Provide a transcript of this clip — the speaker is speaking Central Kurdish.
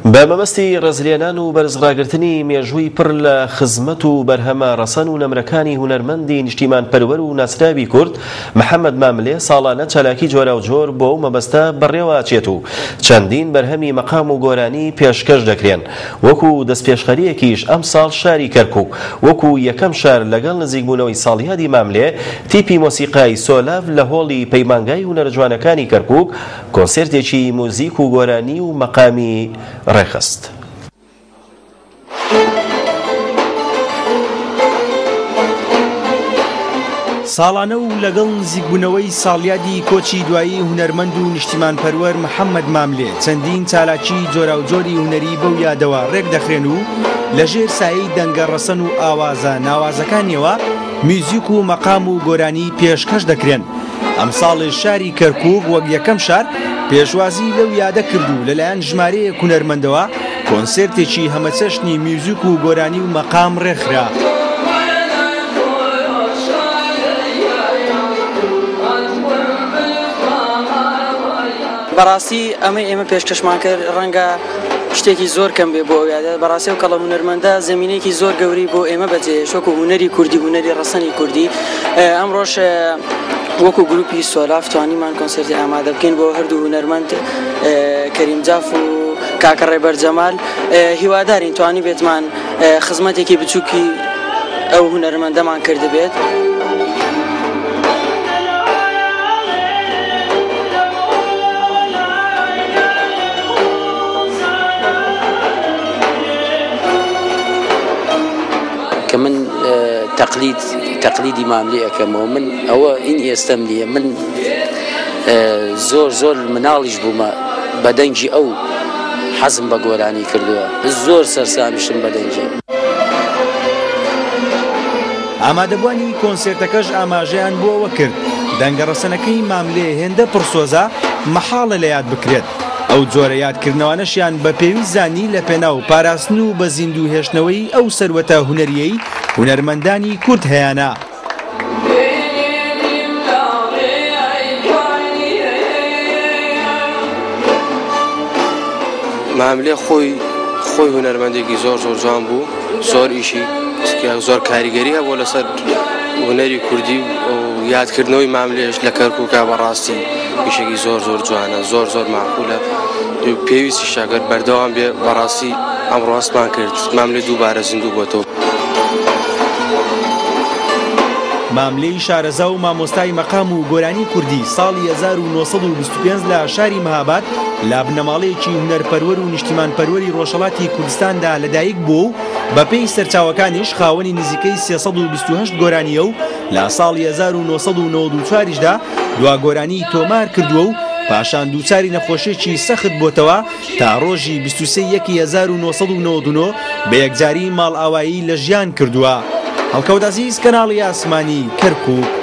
بە مەبەستی ڕێزلێنان و بەرزڕاگرتنی مێژووی پڕ لە خزمەت و بەرهەمە ڕەسەن و نەمرەکانی هونەرمەندی نیشتیمان پەروەر و ناسراوی کورد محەممەد ماملێ ساڵانە چالاکی جۆرە و جۆر بۆ ئەو مەبەستە بەڕێوەچێت و چەندین بەرهەمی مەقام و گۆرانی پێشکەش دەکرێن. وەکو دەستپێشخەریەکیش ئەم ساڵ شاری کەرکووک وەکو یەکەم شار لەگەڵ نزیکبوونەوەی ساڵیادی ماملێ تیپی مۆسیقای سۆلاڤ لە هۆڵی پەیمانگای هونەرە جوانەکانی کەرکووک کۆنسێرتێکی موزیک و گۆرانی و مەقامی ڕێخست. ساڵانە و لەگەڵ نزیکبوونەوەی ساڵیادی کۆچی دوایی هونەرمەند و نیشتیمان پەروەر محەممەد ماملێ چەندین چالاکی جۆرا و جۆری هونەری بەو یادەوە ڕێک دەخرێن و لەژێر سایەی دەنگە ڕەسەن و ئاوازە ناوازەکانیەوە میوزیک و مەقام و گۆرانی پێشکەش دەکرێن. ئەم ساڵی شاری کەرکووک وەک یەکەم شار پێشوازی لەو یادە کرد و لەلایەن ژمارەیەک هونەرمەندەوە کۆنسێرتێکی هەمەچەشنی میوزیک و گۆرانی و مەقام ڕێکخرا. بەڕاستی ئێمە پێشکەشمان کرد ڕەنگە شتێکی زۆر کەم بێ بۆ یادە بەڕاستی و کەڵە هونەرمەندە زمینێکی زۆر گەوری بۆ ئێمە بەجێهێشت وەکو هونەری کوردی هونەری ڕەسەنی کوردی. ئەمڕۆژ وەکو گروپی سۆلاڤ توانیمان کۆنسێرتی ئامادە بکەین بۆ هەردوو هونەرمەند کەریم جاف و کاکە ڕێبەر جەمال. هیوادارین توانی بێتمان خزمەتێکی بچووکی ئەو هونەرمەندەمان کرد بێت. کە من تەقلیدی ماملێ ئەەکەمەوە من ئەوە ئین ئێستەم نییە من زۆر مناڵیش بوومە بەدەنگی ئەو حەزم بە گۆرانی کردووە زۆر سەرسامیشم بەدەنگی. ئامادەبوانی کۆنسێرتەکەش ئاماژەیان بۆەوە کرد دەنگە ڕەسەنەکەی ماملێ هێندە پڕسۆزە مەحاڵە لە یاد بکرێت. ئەو جۆرە یادکردنەوەنەشیان بە پێویست زانی لە پێناو پاراستن و بە زیندوو هێشتنەوەی ئەو سەروەتە هونەریەی هونەرمەندانی کورد هەیەە. ماملێ خۆی هونەرمەندێکی زۆر جوان بوو زۆر ئیشی زۆر کاریگەری هەبوو لەسەر هونەری کوردی و یادکردنەوەی ماملێش لە کەرکووکە بەڕاستی ئیشێکی زۆر جوانە زۆر معقولە پێویستی شاگەر بەردەوام بێ بەڕاستی ئەمڕۆ هەستمان کرد ماملێ دووبارە زیندوو بۆتەوە. ماملەی شارەزا و مامۆستای مەقام و گۆرانی کوردی ساڵی 1925 لە شاری مەهاباد لە بنەماڵەیەکی هونەرپەروەر و نیشتیمان پەروەری ڕۆژهەڵاتی کوردستاندا لەدایک بوو و بەپێی سەرچاوەکانیش خاوەنی نزیکەی 328 گۆرانیە و لە ساڵی 1994دا دوا گۆرانی تۆمار کردووە و پاشان دووچاری نەخۆشیێکی سەخت بۆتەوە تا ڕۆژی 23/1999 بە یەکجاری ماڵ ئاوایی لە ژیان کردووە. هەڵکەوت عەزیز کەناڵی ئاسمانی کەرکووک.